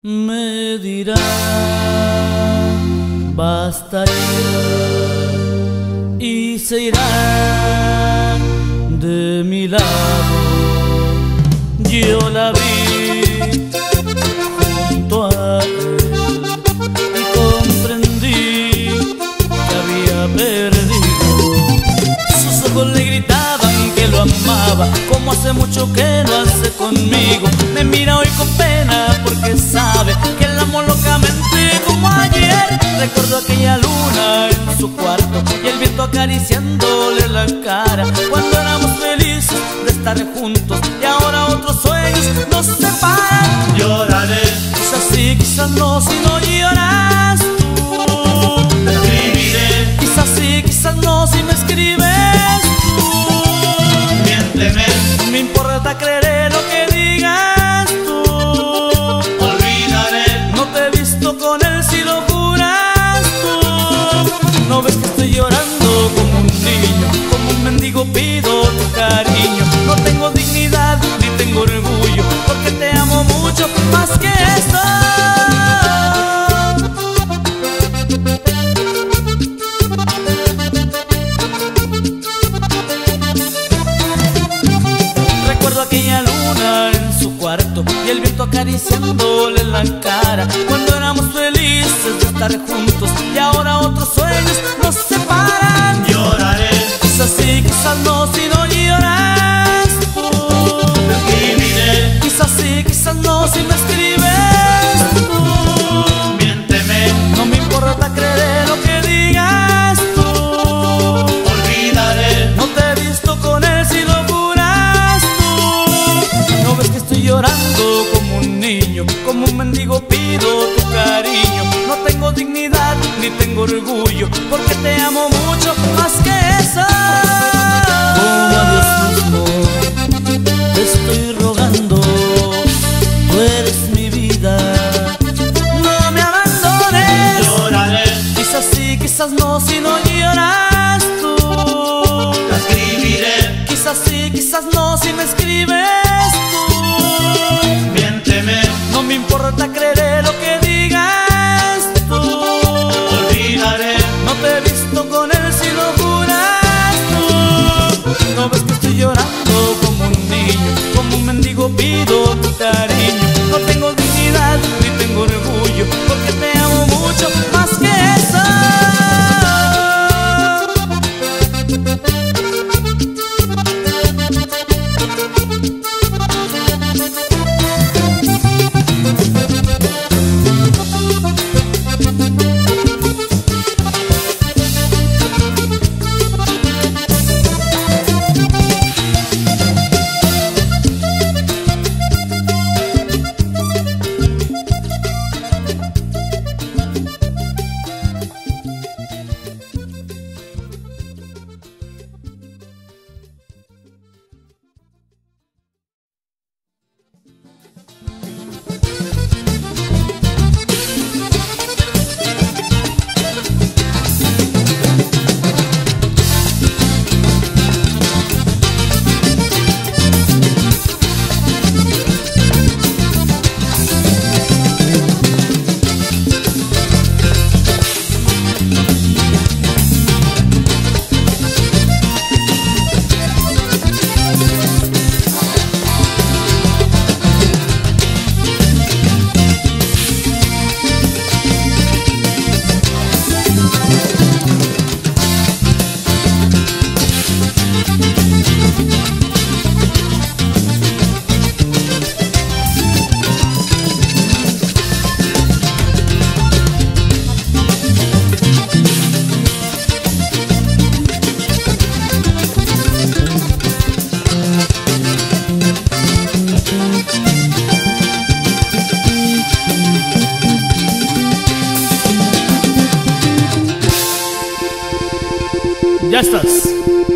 Me dirán, basta ya, y se irán de mi lado. Yo la vi junto a él y comprendí que había perdido. Sus ojos le gritaban que lo amaba, como hace mucho que lo hace conmigo. Me mira hoy con pena porque sabe que la amo locamente como ayer. Recuerdo aquella luna en su cuarto y el viento acariciándole la cara, cuando éramos felices de estar juntos y ahora otros sueños nos separan. Lloraré, Quizás sí, quizás no, si no lloras tú. te escribiré, Quizás sí, quizás no, si me escribes tú. miénteme, No me importa, creeré lo que digas tú. olvidaré, No te he visto con él si lo juras tú. No ves que estoy llorando como un niño, como un mendigo pido tu cariño. No tengo dignidad ni tengo orgullo, porque te amo mucho más que esto. Recuerdo aquella luna en su cuarto y el viento acariciándole la cara, cuando éramos felices de estar juntos y ahora otros sueños nos separan. lloraré, Quizás sí, quizás no, si no lloras tú. te escribiré, Quizás sí, quizás no, si me escribes tú. miénteme, No me importa, creeré lo que digas tú. olvidaré, No te he visto con él si lo juras tú. No ves que estoy llorando como un niño, como un mendigo pido tu cariño. No tengo dignidad ni tengo orgullo, porque te amo mucho más que eso. Como a Dios mismo te estoy rogando, tú eres mi vida, no me abandones. lloraré, Quizás sí, quizás no, si no lloras tú. te escribiré, Quizás sí, quizás no, si me escribes tú. miénteme, No me importa, creeré lo que digas tú. olvidaré, No te he visto con él si lo juras tú. No ves que estoy llorando como un niño, como un mendigo pido tu cariño. No tengo dignidad ni tengo orgullo, porque te amo mucho más que eso. Ya estás.